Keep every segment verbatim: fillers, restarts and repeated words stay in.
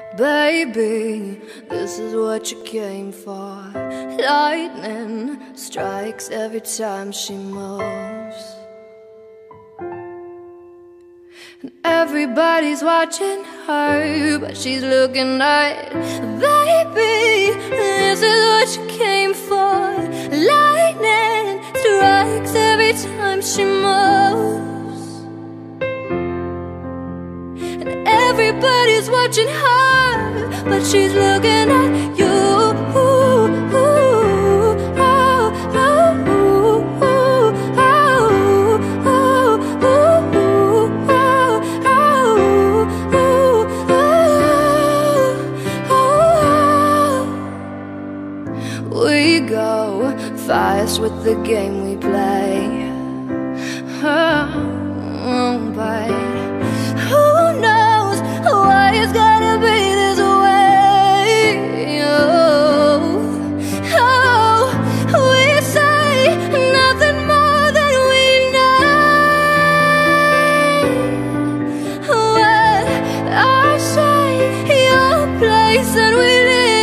Baby, this is what you came for. Lightning strikes every time she moves, and everybody's watching her, but she's looking right. Baby, this is what you came for. Lightning strikes every time she moves, and everybody's watching her, but she's looking at you. We go fast with the game we play, oh, but who knows why it's gotta be this way? Oh, oh, we say nothing more than we know. What I say, your place, and we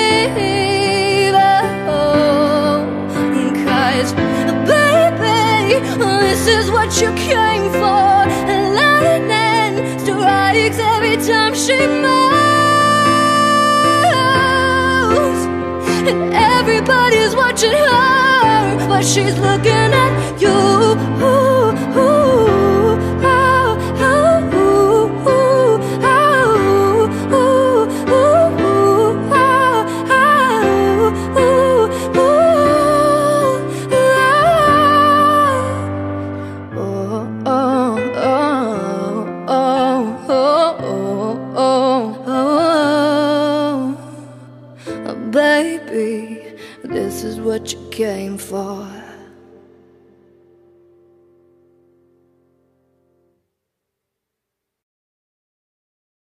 this is what you came for. Lightning strikes every time she moves, and everybody's watching her, but she's looking at you. Baby, this is what you came for.